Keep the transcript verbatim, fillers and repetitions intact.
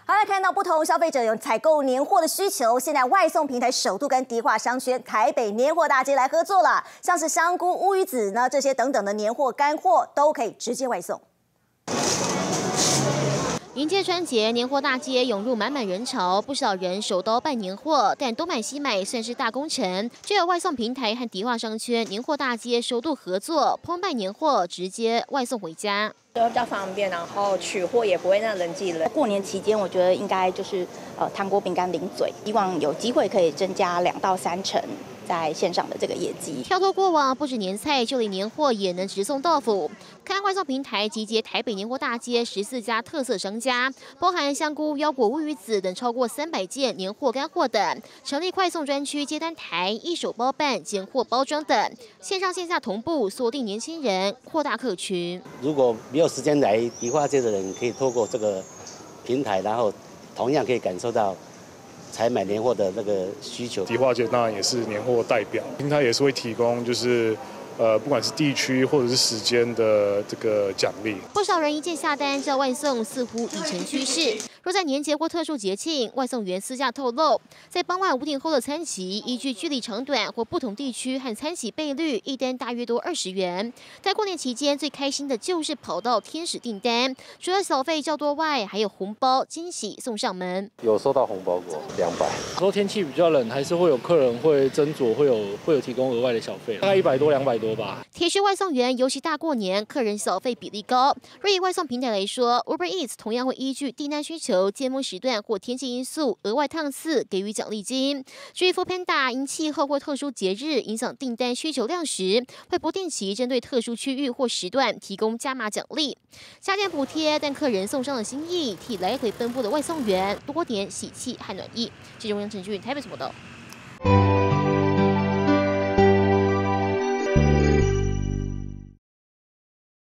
好，来看到不同消费者有采购年货的需求，现在外送平台首度跟迪化商圈台北年货大街来合作了，像是香菇、乌鱼子呢这些等等的年货干货都可以直接外送。 迎接春节，年货大街涌入满满人潮，不少人手刀办年货，但东买西买算是大工程。就有外送平台和迪化商圈年货大街首度合作，烹办年货直接外送回家， 都比较方便，然后取货也不会让人挤人。 过年期间，我觉得应该就是呃糖果、饼干、零嘴，希望有机会可以增加两到三成。 在线上的这个业绩， 跳脱过往，不止年菜，就连年货也能直送到府。看外送平台集结台北年货大街十四家特色商家，包含香菇、腰果、乌鱼子等超过三百件年货干货等，成立快送专区接单台，一手包办、拣货包装等，线上线下同步锁定年轻人，扩大客群。 如果没有时间来迪化街的人，可以透过这个平台，然后同样可以感受到。 采买年货的那个需求， 迪化街当然也是年货代表，平台也是会提供，就是呃，不管是地区或者是时间的这个奖励。 不少人一键下单叫外送，似乎已成趋势。若在年节或特殊节庆，外送员私下透露，在傍晚五点后的餐期，依据距离长短或不同地区和餐期倍率，一单大约多二十元。在过年期间，最开心的就是跑到天使订单，除了小费较多外，还有红包惊喜送上门。 有收到红包过两百。 有时候天气比较冷，还是会有客人会斟酌，会有会有提供额外的小费，大概一百多两百多吧。 铁血外送员，尤其大过年，客人小费比例高。若以外送平台来说 ，Uber Eats 同样会依据订单需求、节目时段或天气因素，额外趟次给予奖励金。至于 Foodpanda 因气候或特殊节日影响订单需求量时，会不定期针对特殊区域或时段提供加码奖励、家电补贴，但客人送上了心意，替来回奔波的外送员多点喜气和暖意。记者杨成俊台北报道。